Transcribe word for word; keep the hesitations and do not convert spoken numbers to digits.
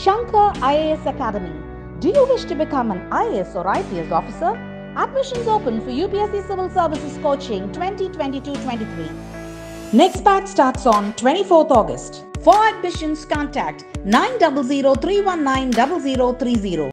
Shankar I A S Academy. Do you wish to become an I A S or I P S officer? Admissions open for U P S C Civil Services coaching twenty twenty-two twenty-three. Next batch starts on twenty-fourth August. For admissions, contact nine zero zero three one nine zero zero three zero.